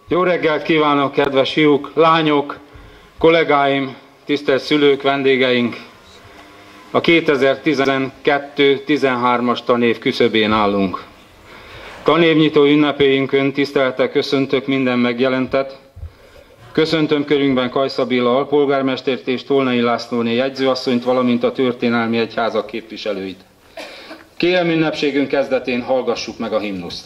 Jó reggelt kívánok, kedves fiúk, lányok, kollégáim, tisztelt szülők, vendégeink! A 2012-13-as tanév küszöbén állunk. Tanévnyitó ünnepélyünkön tisztelettel köszöntök minden megjelentet. Köszöntöm körünkben Kajsza Béla alpolgármestert és Tolnai Lászlóné jegyzőasszonyt, valamint a történelmi egyházak képviselőit. Kérem, ünnepségünk kezdetén hallgassuk meg a himnuszt.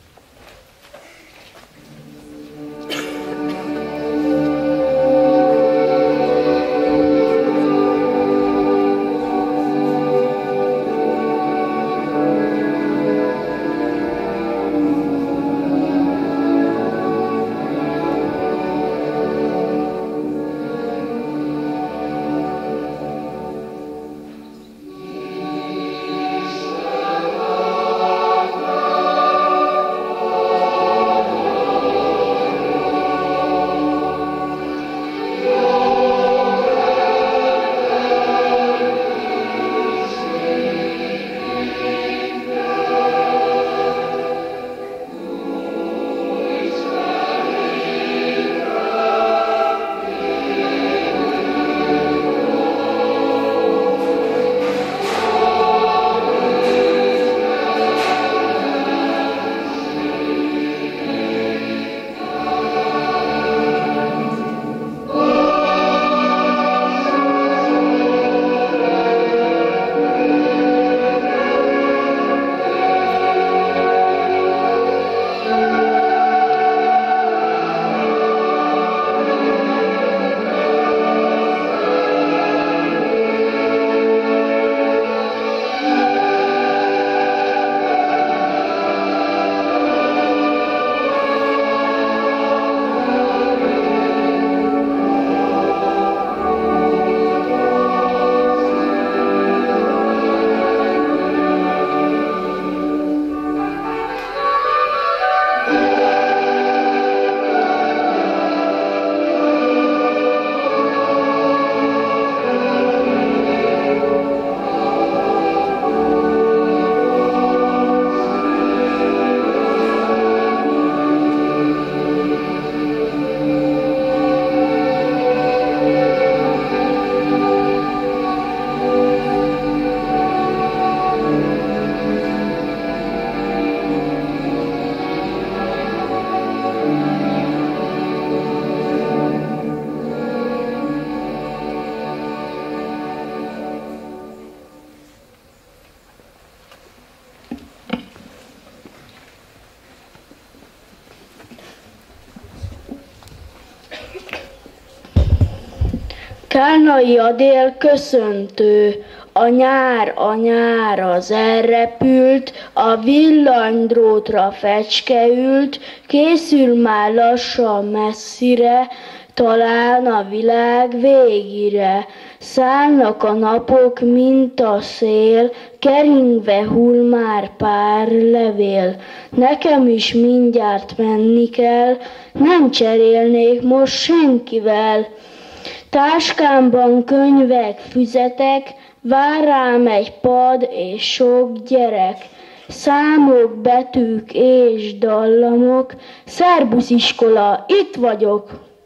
Kálnai Adél köszöntő, a nyár az elrepült, a villanydrótra fecske ült, készül már lassan messzire, talán a világ végére. Szállnak a napok, mint a szél, keringve hull már pár levél. Nekem is mindjárt menni kell, nem cserélnék most senkivel. Táskámban könyvek, füzetek, vár rám egy pad és sok gyerek. Számok, betűk és dallamok, szerbusz iskola, itt vagyok!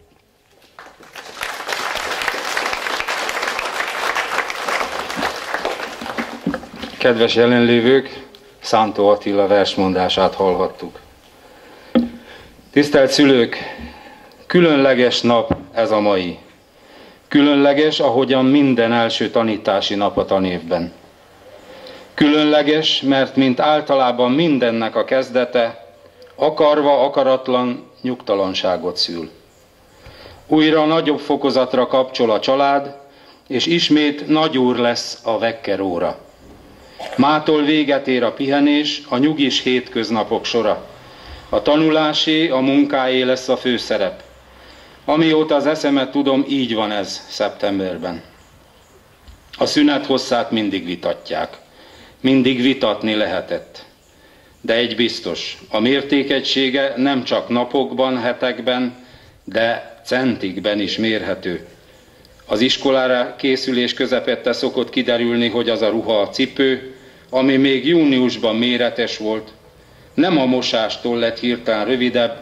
Kedves jelenlévők, Szántó Attila versmondását hallhattuk. Tisztelt szülők, különleges nap ez a mai. Különleges, ahogyan minden első tanítási nap a tanévben. Különleges, mert mint általában mindennek a kezdete, akarva, akaratlan nyugtalanságot szül. Újra nagyobb fokozatra kapcsol a család, és ismét nagyúr lesz a vekkeróra. Mától véget ér a pihenés, a nyugis hétköznapok sora. A tanulásé, a munkáé lesz a főszerep. Amióta az eszemet tudom, így van ez szeptemberben. A szünet hosszát mindig vitatják. Mindig vitatni lehetett. De egy biztos, a mértékegysége nem csak napokban, hetekben, de centikben is mérhető. Az iskolára készülés közepette szokott kiderülni, hogy az a ruha, a cipő, ami még júniusban méretes volt, nem a mosástól lett hirtelen rövidebb,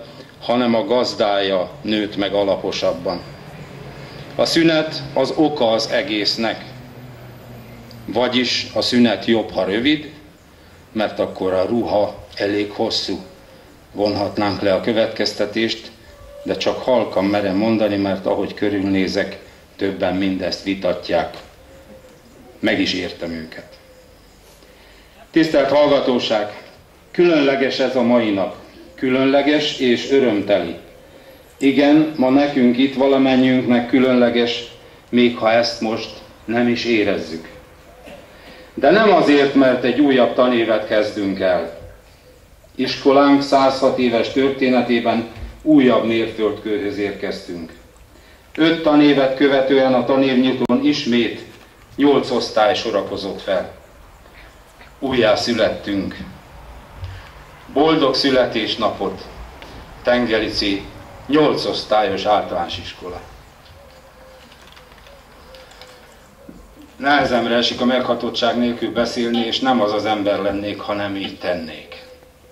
hanem a gazdája nőtt meg alaposabban. A szünet az oka az egésznek, vagyis a szünet jobb, ha rövid, mert akkor a ruha elég hosszú. Vonhatnánk le a következtetést, de csak halkan merem mondani, mert ahogy körülnézek, többen mindezt vitatják. Meg is értem őket. Tisztelt hallgatóság! Különleges ez a mai nap. Különleges és örömteli. Igen, ma nekünk itt valamennyiünknek különleges, még ha ezt most nem is érezzük. De nem azért, mert egy újabb tanévet kezdünk el. Iskolánk 106 éves történetében újabb mérföldkőhöz érkeztünk. 5 tanévet követően a tanévnyitón ismét 8 osztály sorakozott fel. Újjászülettünk. Boldog születésnapot, Tengelici 8 osztályos általános iskola. Nehezemre esik a meghatottság nélkül beszélni, és nem az az ember lennék, ha nem így tennék.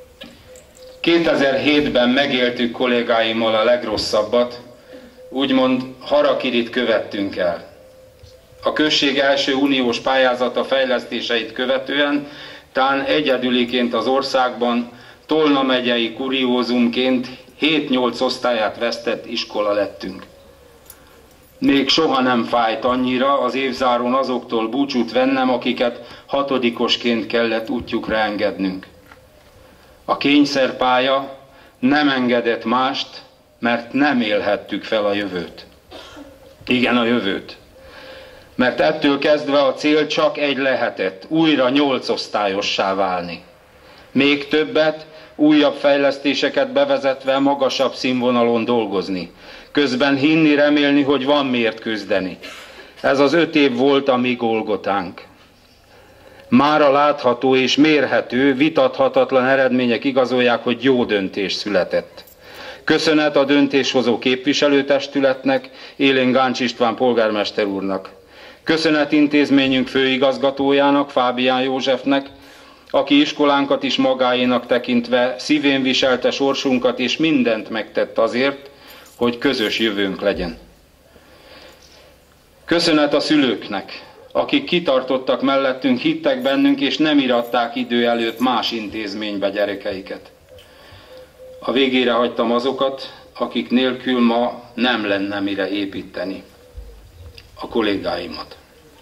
2007-ben megéltük kollégáimmal a legrosszabbat, úgymond harakirit követtünk el. A község első uniós pályázata fejlesztéseit követően, tán egyedüliként az országban, Tolna megyei kuriózumként 7-8 osztályát vesztett iskola lettünk. Még soha nem fájt annyira az évzáron azoktól búcsút vennem, akiket hatodikosként kellett útjukra engednünk. A kényszerpálya nem engedett mást, mert nem élhettük fel a jövőt. Igen, a jövőt. Mert ettől kezdve a cél csak egy lehetett, újra 8 osztályossá válni. Még többet, újabb fejlesztéseket bevezetve magasabb színvonalon dolgozni. Közben hinni, remélni, hogy van miért küzdeni. Ez az 5 év volt a mi Golgotánk. Mára látható és mérhető, vitathatatlan eredmények igazolják, hogy jó döntés született. Köszönet a döntéshozó képviselőtestületnek, Élén Gáncs István polgármester úrnak. Köszönet intézményünk főigazgatójának, Fábián Józsefnek, aki iskolánkat is magáénak tekintve szívén viselte sorsunkat és mindent megtett azért, hogy közös jövőnk legyen. Köszönet a szülőknek, akik kitartottak mellettünk, hittek bennünk és nem iratták idő előtt más intézménybe gyerekeiket. A végére hagytam azokat, akik nélkül ma nem lenne mire építeni. A kollégáimat.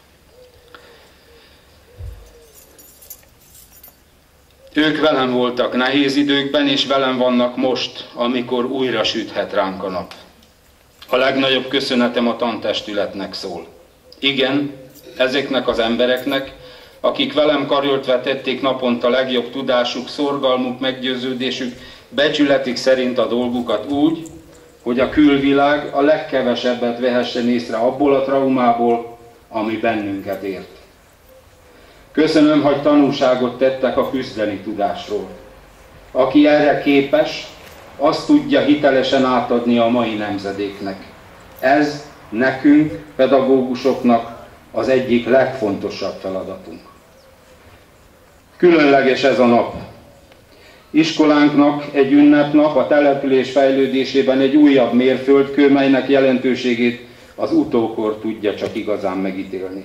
Ők velem voltak nehéz időkben, és velem vannak most, amikor újra süthet ránk a nap. A legnagyobb köszönetem a tantestületnek szól. Igen, ezeknek az embereknek, akik velem karöltve tették naponta legjobb tudásuk, szorgalmuk, meggyőződésük, becsületük szerint a dolgukat úgy, hogy a külvilág a legkevesebbet vehessen észre abból a traumából, ami bennünket ért. Köszönöm, hogy tanúságot tettek a küzdeni tudásról. Aki erre képes, azt tudja hitelesen átadni a mai nemzedéknek. Ez nekünk, pedagógusoknak az egyik legfontosabb feladatunk. Különleges ez a nap. Iskolánknak egy ünnepnap, a település fejlődésében egy újabb mérföldkő, melynek jelentőségét az utókor tudja csak igazán megítélni.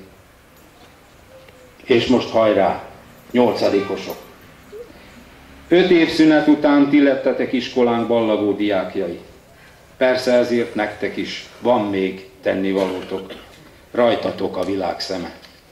És most hajrá, 8-osok! 5 év szünet után ti lettetek iskolánk ballagó diákjai. Persze ezért nektek is van még tennivalótok, rajtatok a világ szeme.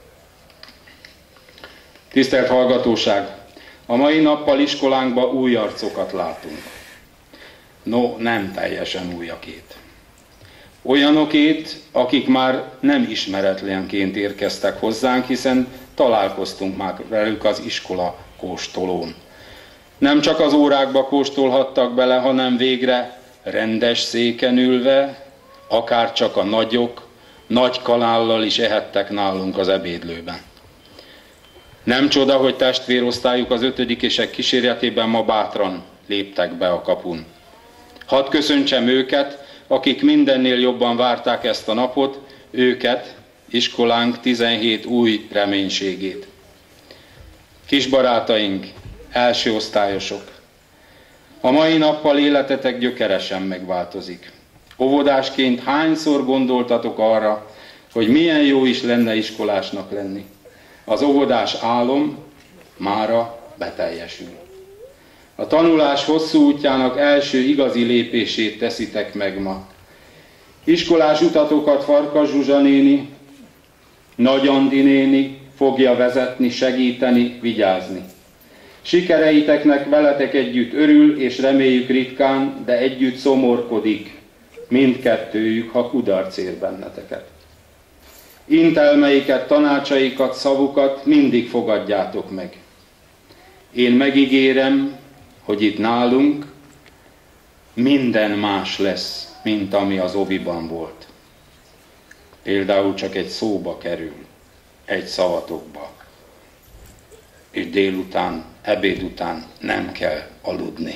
Tisztelt hallgatóság! A mai nappal iskolánkba új arcokat látunk. No, nem teljesen újakét. Olyanokét, akik már nem ismeretlenként érkeztek hozzánk, hiszen találkoztunk már velük az iskola kóstolón. Nem csak az órákba kóstolhattak bele, hanem végre rendes széken ülve, akár csak a nagyok, nagy kanállal is ehettek nálunk az ebédlőben. Nem csoda, hogy testvérosztályuk az 5-esek kíséretében ma bátran léptek be a kapun. Hadd köszöntsem őket, akik mindennél jobban várták ezt a napot, őket, iskolánk 17 új reménységét. Kisbarátaink, első osztályosok, A mai nappal életetek gyökeresen megváltozik. Óvodásként hányszor gondoltatok arra, hogy milyen jó is lenne iskolásnak lenni? Az óvodás álom mára beteljesül. A tanulás hosszú útjának első igazi lépését teszitek meg ma. Iskolás utatokat Farkas Zsuzsa néni, Nagy Andi néni fogja vezetni, segíteni, vigyázni. Sikereiteknek veletek együtt örül, és reméljük ritkán, de együtt szomorkodik mindkettőjük, ha kudarc ér benneteket. Intelmeiket, tanácsaikat, szavukat mindig fogadjátok meg. Én megígérem, hogy itt nálunk minden más lesz, mint ami az oviban volt. Például csak egy szóba kerül, egy szavatokba, és délután, ebéd után nem kell aludni.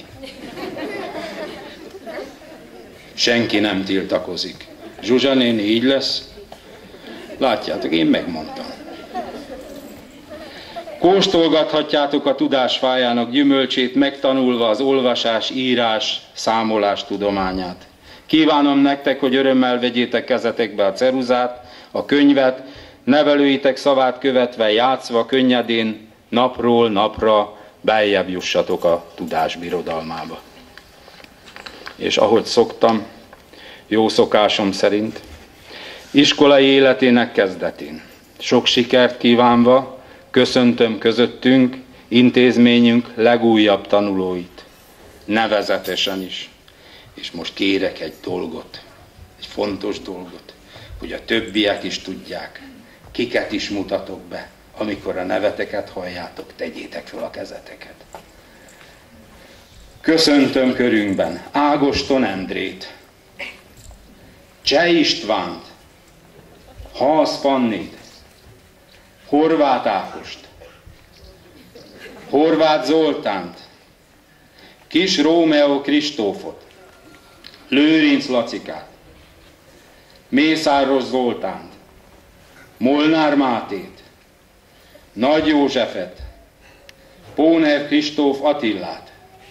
Senki nem tiltakozik. Zsuzsa néni, így lesz? Látjátok, én megmondtam. Kóstolgathatjátok a tudás fájának gyümölcsét, megtanulva az olvasás, írás, számolás tudományát. Kívánom nektek, hogy örömmel vegyétek kezetekbe a ceruzát, a könyvet, nevelőitek szavát követve, játszva, könnyedén, napról napra beljebb jussatok a tudás birodalmába. És ahogy szoktam, jó szokásom szerint, iskolai életének kezdetén sok sikert kívánva köszöntöm közöttünk intézményünk legújabb tanulóit, nevezetesen is. És most kérek egy dolgot, egy fontos dolgot, hogy a többiek is tudják, kiket is mutatok be. Amikor a neveteket halljátok, tegyétek fel a kezeteket. Köszöntöm körünkben Ágoston Endrét, Cseh Istvánt, Haas Pannit, Horváth Ákost, Horváth Zoltánt, Kis Rómeó Kristófot, Lőrinc Lacikát, Mészáros Zoltánt, Molnár Mátét, Nagy Józsefet, Póner Kristóf Attillát,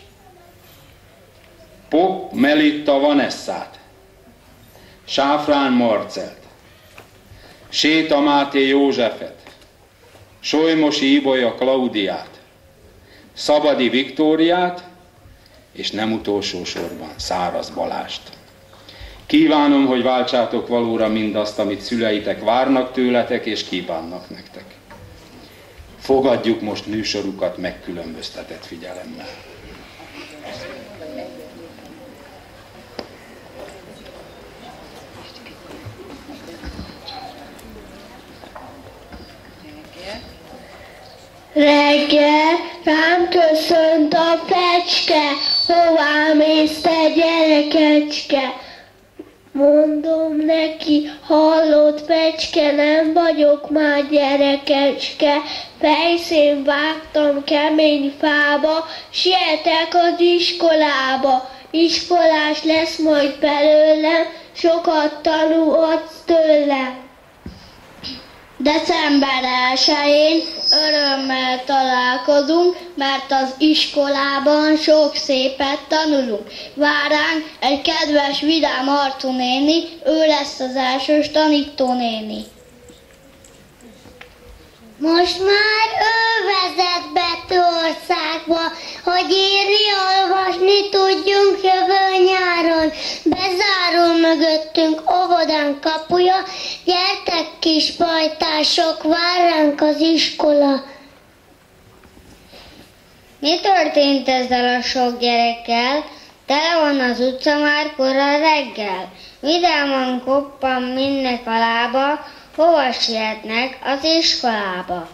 Pop Melitta Vanessát, Sáfrán Marcelt, Séta Máté Józsefet, Solymosi Ibolya Klaudiát, Szabadi Viktóriát, és nem utolsó sorban Száraz Balást. Kívánom, hogy váltsátok valóra mindazt, amit szüleitek várnak tőletek, és kívánnak nektek. Fogadjuk most műsorukat megkülönböztetett figyelemmel. Reggel rám köszönt a fecske, hová mész te gyerekecske? Mondom neki, hallott fecske, nem vagyok már gyerekecske. Fejszén vágtam kemény fába, sietek az iskolába. Iskolás lesz majd belőlem, sokat tanulhatsz tőlem. December 1-én örömmel találkozunk, mert az iskolában sok szépet tanulunk. Vár ránk egy kedves, vidám arcú néni, ő lesz az elsős tanítónéni. Most már ő vezet Betországba, hogy írni, olvasni tudjunk jövő nyáron. Bezárul mögöttünk óvodán kapuja, gyertek kis pajtások, vár ránk az iskola. Mi történt ezzel a sok gyerekkel? Tele van az utca már kora reggel. Vidáman koppan mindnek a lába, hova sietnek az iskolába?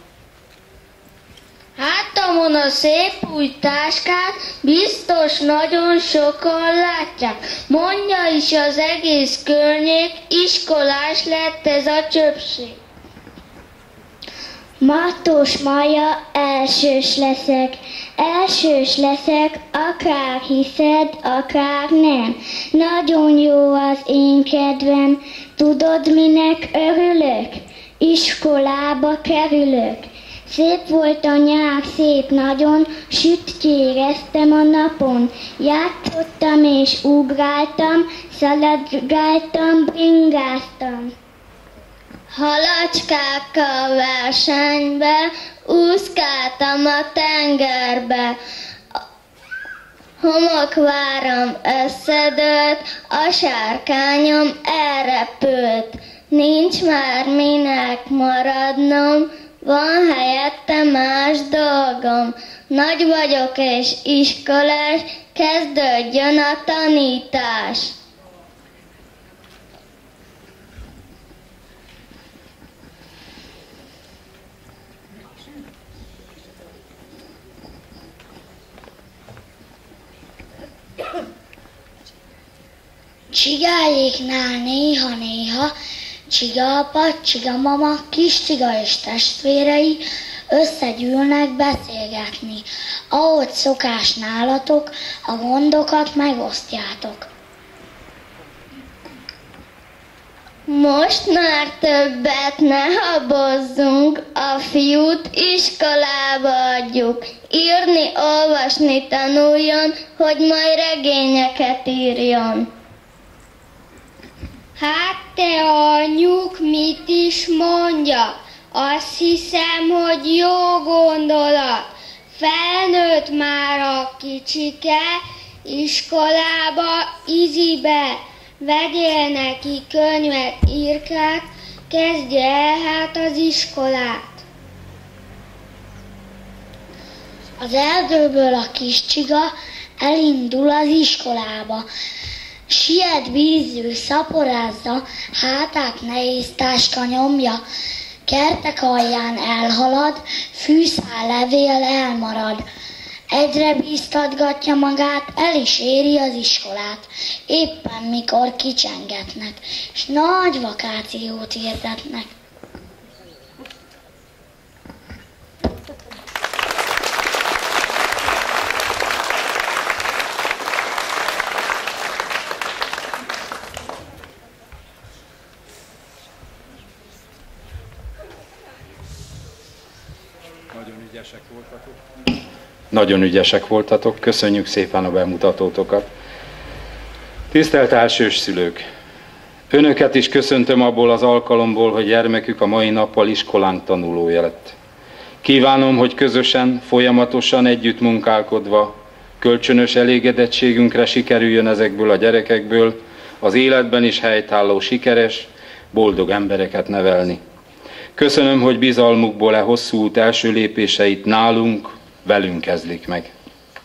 Hátamon a szép új táskát biztos nagyon sokan látják. Mondja is az egész környék, iskolás lett ez a csöpség. Mattos Maja, elsős leszek, akár hiszed, akár nem. Nagyon jó az én kedvem, tudod minek örülök? Iskolába kerülök. Szép volt a nyár, szép nagyon, süt éreztem a napon. Játszottam és ugráltam, szaladgáltam, bringáztam. Halacskákkal versenybe, úszkáltam a tengerbe. Homokváram összedőlt, a sárkányom elrepült. Nincs már minek maradnom, van helyette más dolgom. Nagy vagyok és iskolás, kezdődjön a tanítás. Csigályéknál néha-néha csigaapa, csigamama, kis csiga és testvérei összegyűlnek beszélgetni. Ahogy szokás nálatok, a gondokat megosztjátok. Most már többet ne habozzunk, a fiút iskolába adjuk. Írni, olvasni tanuljon, hogy majd regényeket írjon. Hát te anyjuk mit is mondja? Azt hiszem, hogy jó gondolat. Felnőtt már a kicsike, iskolába, izibe. Vegyél neki könyvet, írkát, kezdje el hát az iskolát. Az erdőből a kis csiga elindul az iskolába. Siet bízül, szaporázza, hátát nehéz táska nyomja. Kertek alján elhalad, fűszál levél elmarad. Egyre bíztatgatja magát, el is éri az iskolát. Éppen mikor kicsengetnek, s nagy vakációt hirdetnek. Nagyon ügyesek voltatok, köszönjük szépen a bemutatótokat. Tisztelt elsős szülők! Önöket is köszöntöm abból az alkalomból, hogy gyermekük a mai nappal iskolánk tanulója lett. Kívánom, hogy közösen, folyamatosan együtt munkálkodva, kölcsönös elégedettségünkre sikerüljön ezekből a gyerekekből az életben is helytálló sikeres, boldog embereket nevelni. Köszönöm, hogy bizalmukból hosszú út első lépéseit nálunk, velünk kezdik meg.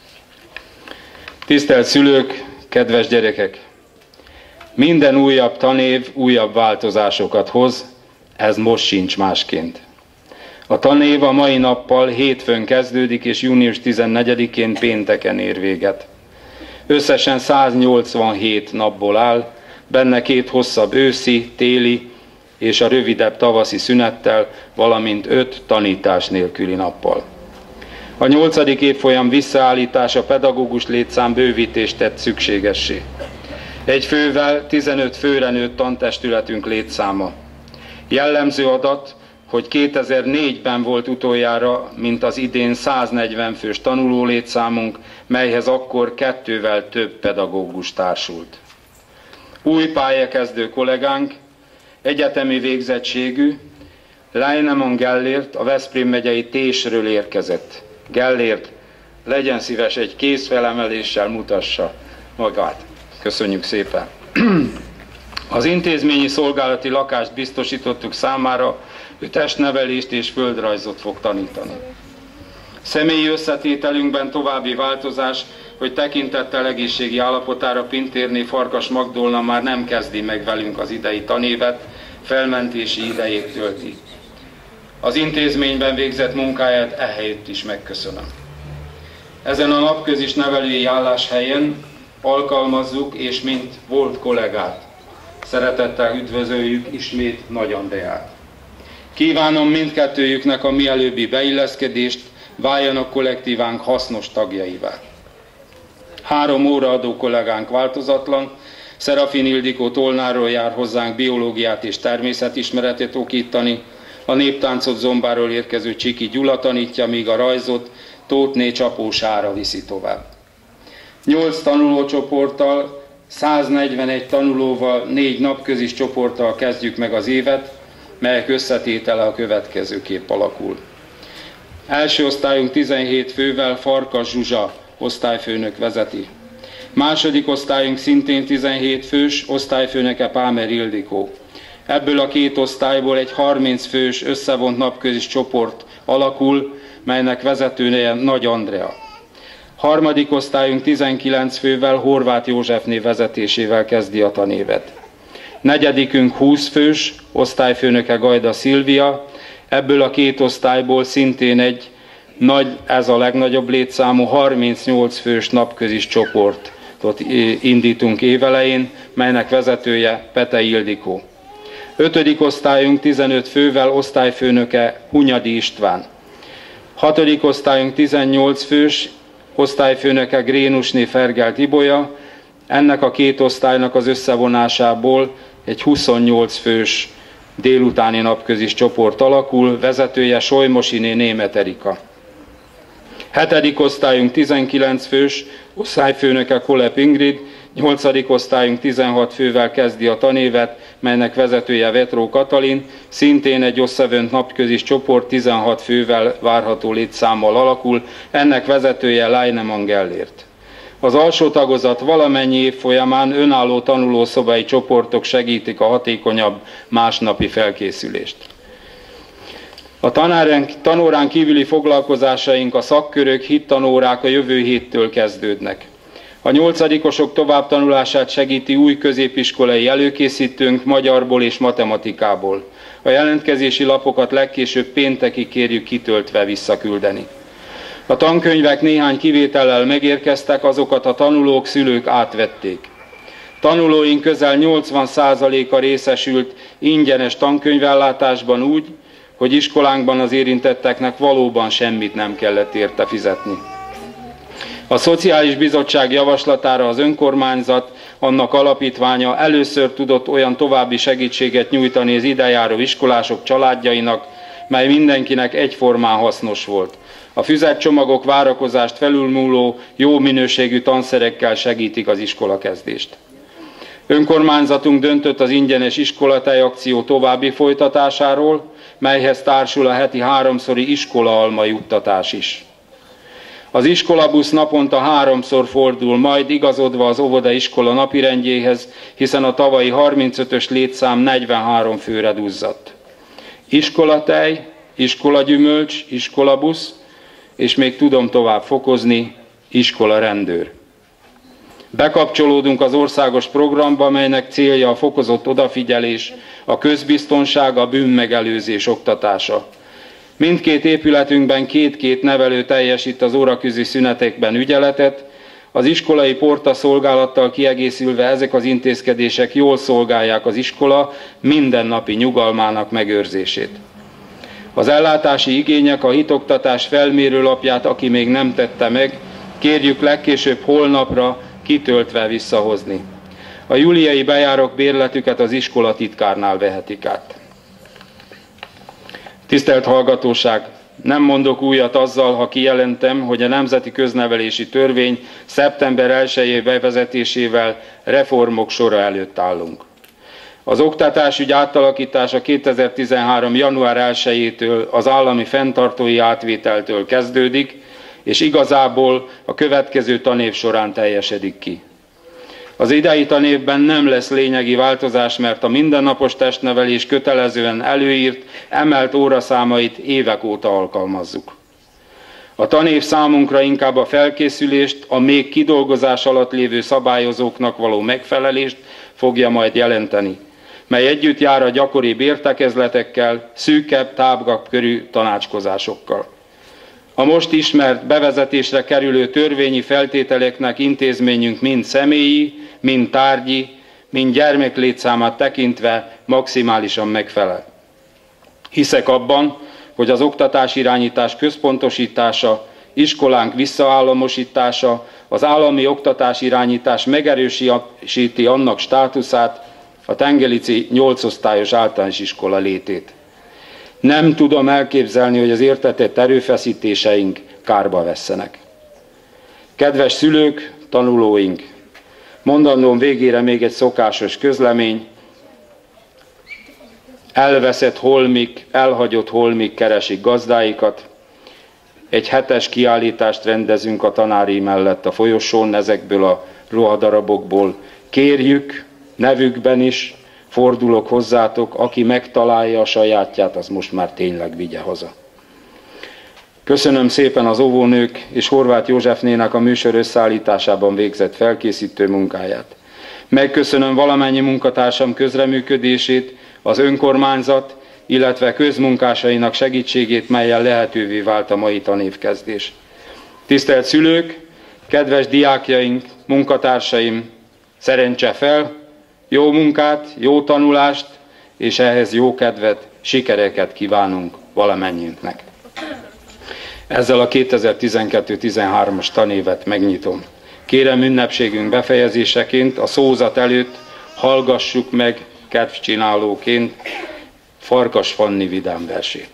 Tisztelt szülők, kedves gyerekek! Minden újabb tanév újabb változásokat hoz, ez most sincs másként. A tanév a mai nappal hétfőn kezdődik, és június 14-én pénteken ér véget. Összesen 187 napból áll, benne 2 hosszabb őszi, téli és a rövidebb tavaszi szünettel, valamint 5 tanítás nélküli nappal. A 8. évfolyam visszaállítása pedagógus létszám bővítést tett szükségessé. Egy fővel 15 főre nőtt tantestületünk létszáma. Jellemző adat, hogy 2004-ben volt utoljára, mint az idén 140 fős tanuló létszámunk, melyhez akkor 2-vel több pedagógus társult. Új pályakezdő kollégánk, egyetemi végzettségű, Leinemon Gellért a Veszprém megyei Tésről érkezett. Gellért, legyen szíves, egy kézfelemeléssel mutassa magát. Köszönjük szépen! Az intézményi szolgálati lakást biztosítottuk számára, ő testnevelést és földrajzot fog tanítani. Személyi összetételünkben további változás, hogy tekintettel egészségi állapotára Pintérné Farkas Magdolna már nem kezdi meg velünk az idei tanévet, felmentési idejét tölti. Az intézményben végzett munkáját ehelyett is megköszönöm. Ezen a napközis nevelői álláshelyen alkalmazzuk, és mint volt kollégát, szeretettel üdvözöljük ismét Nagy Andreát. Kívánom mindkettőjüknek a mielőbbi beilleszkedést, váljanak kollektívánk hasznos tagjaivá. 3 óraadó kollégánk változatlan, Szerafin Ildikó Tolnáról jár hozzánk biológiát és természetismeretet okítani, A néptáncot Zombáról érkező Csiki Gyula tanítja, míg a rajzot Tóthné Csapó Sára viszi tovább. 8 tanulócsoporttal, 141 tanulóval, 4 napközis csoporttal kezdjük meg az évet, melyek összetétele a következőképp alakul. Első osztályunk 17 fővel Farkas Zsuzsa osztályfőnök vezeti. Második osztályunk szintén 17 fős, osztályfőnöke Pámer Ildikó. Ebből a 2 osztályból egy 30 fős összevont napközis csoport alakul, melynek vezetője Nagy Andrea. Harmadik osztályunk 19 fővel Horváth Józsefné vezetésével kezdi a tanévet. Negyedikünk 20 fős, osztályfőnöke Gajda Szilvia, ebből a 2 osztályból szintén ez a legnagyobb létszámú 38 fős napközis csoportot indítunk évelején, melynek vezetője Pete Ildikó. 5. osztályunk 15 fővel osztályfőnöke Hunyadi István. 6. osztályunk 18 fős, osztályfőnöke Grénusné Fergelt Ibolya. Ennek a 2 osztálynak az összevonásából egy 28 fős délutáni napközis csoport alakul, vezetője Solymosiné Németh Erika. 7. osztályunk 19 fős, osztályfőnöke Kolep Ingrid, 8. osztályunk 16 fővel kezdi a tanévet, melynek vezetője Vetró Katalin, szintén egy összevont napközis csoport 16 fővel várható létszámmal alakul, ennek vezetője Leinemann Gellért. Az alsó tagozat valamennyi év folyamán önálló tanulószobai csoportok segítik a hatékonyabb másnapi felkészülést. A tanórán kívüli foglalkozásaink, a szakkörök, hittanórák a jövő héttől kezdődnek. A 8-osok továbbtanulását segíti új középiskolai előkészítőnk magyarból és matematikából. A jelentkezési lapokat legkésőbb péntekig kérjük kitöltve visszaküldeni. A tankönyvek néhány kivétellel megérkeztek, azokat a tanulók, szülők átvették. Tanulóink közel 80%-a részesült ingyenes tankönyvellátásban úgy, hogy iskolánkban az érintetteknek valóban semmit nem kellett érte fizetni. A Szociális Bizottság javaslatára az önkormányzat, annak alapítványa először tudott olyan további segítséget nyújtani az idejáró iskolások családjainak, mely mindenkinek egyformán hasznos volt. A füzetcsomagok várakozást felülmúló, jó minőségű tanszerekkel segítik az iskolakezdést. Önkormányzatunk döntött az ingyenes iskolatej akció további folytatásáról, melyhez társul a heti 3-szori iskolaalma juttatás is. Az iskolabusz naponta 3-szor fordul, majd igazodva az óvodaiskola napirendjéhez, hiszen a tavalyi 35-ös létszám 43 főre duzzadt. Iskolatej, iskolagyümölcs, iskolabusz, és még tudom tovább fokozni, iskolarendőr. Bekapcsolódunk az országos programba, melynek célja a fokozott odafigyelés, a közbiztonság, a bűnmegelőzés oktatása. Mindkét épületünkben 2 nevelő teljesít az óraközi szünetekben ügyeletet, az iskolai porta szolgálattal kiegészülve ezek az intézkedések jól szolgálják az iskola mindennapi nyugalmának megőrzését. Az ellátási igények, a hitoktatás felmérőlapját, aki még nem tette meg, kérjük legkésőbb holnapra kitöltve visszahozni. A júliai bejárok bérletüket az iskola titkárnál vehetik át. Tisztelt hallgatóság! Nem mondok újat azzal, ha kijelentem, hogy a Nemzeti Köznevelési Törvény szeptember 1-i bevezetésével reformok sora előtt állunk. Az oktatásügy átalakítása 2013. január 1-től az állami fenntartói átvételtől kezdődik, és igazából a következő tanév során teljesedik ki. Az idei tanévben nem lesz lényegi változás, mert a mindennapos testnevelés kötelezően előírt, emelt óraszámait évek óta alkalmazzuk. A tanév számunkra inkább a felkészülést, a még kidolgozás alatt lévő szabályozóknak való megfelelést fogja majd jelenteni, mely együtt jár a gyakoribb értekezletekkel, szűkebb, tágabb körű tanácskozásokkal. A most ismert bevezetésre kerülő törvényi feltételeknek intézményünk mind személyi, mind tárgyi, mind gyermeklétszámát tekintve maximálisan megfelel. Hiszek abban, hogy az oktatásirányítás központosítása, iskolánk visszaállamosítása, az állami oktatásirányítás megerősíti annak státuszát, a Tengelici 8 osztályos általános iskola létét. Nem tudom elképzelni, hogy az értetett erőfeszítéseink kárba vesszenek. Kedves szülők, tanulóink, mondandóm végére még egy szokásos közlemény. Elveszett holmik, elhagyott holmik keresik gazdáikat. Egy hetes kiállítást rendezünk a tanári mellett a folyosón, ezekből a ruhadarabokból. Kérjük, nevükben is, fordulok hozzátok, aki megtalálja a sajátját, az most már tényleg vigye haza. Köszönöm szépen az óvónők és Horváth Józsefnének a műsor összeállításában végzett felkészítő munkáját. Megköszönöm valamennyi munkatársam közreműködését, az önkormányzat, illetve közmunkásainak segítségét, mellyel lehetővé vált a mai tanévkezdés. Tisztelt szülők, kedves diákjaink, munkatársaim, szerencse fel, jó munkát, jó tanulást, és ehhez jó kedvet, sikereket kívánunk valamennyiünknek. Ezzel a 2012-13-as tanévet megnyitom. Kérem, ünnepségünk befejezéseként a szózat előtt hallgassuk meg kedvcsinálóként Farkas Fanni vidám versét.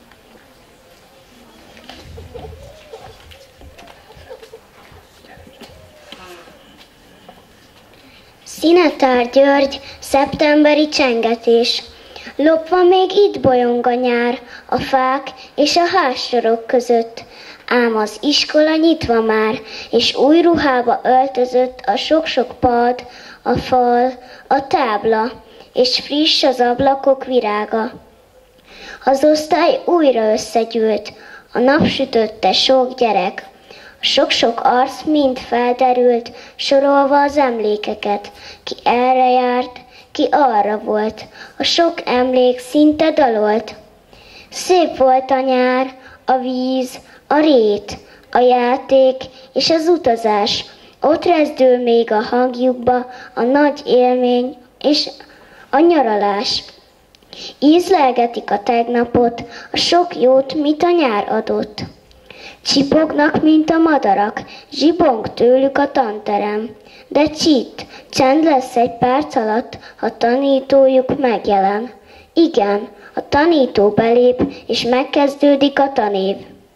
Szinetár György, szeptemberi csengetés. Lopva még itt bolyong a nyár, a fák és a házsorok között. Ám az iskola nyitva már, és új ruhába öltözött a sok-sok pad, a fal, a tábla, és friss az ablakok virága. Az osztály újra összegyűlt, a napsütötte sok gyerek. A sok-sok arc mind felderült, sorolva az emlékeket, ki erre járt, ki arra volt, a sok emlék szinte dalolt. Szép volt a nyár, a víz, a rét, a játék és az utazás. Ott rezdül még a hangjukba a nagy élmény és a nyaralás. Ízlelgetik a tegnapot, a sok jót, mit a nyár adott. Csipognak, mint a madarak, zsibong tőlük a tanterem. De csitt, csend lesz egy perc alatt, ha tanítójuk megjelen. Igen, a tanító belép, és megkezdődik a tanév.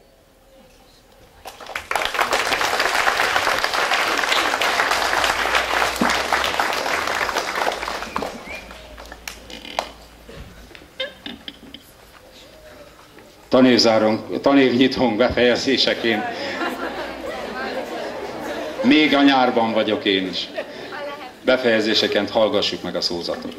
Tanévnyitónk befejezéseként. Még a nyárban vagyok én is. Befejezéseként hallgassuk meg a szózatot.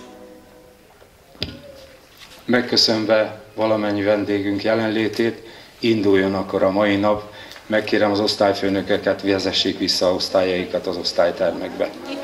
Megköszönve valamennyi vendégünk jelenlétét, induljon akkor a mai nap. Megkérem az osztályfőnököket, vezessék vissza a osztályaikat az osztálytermekbe.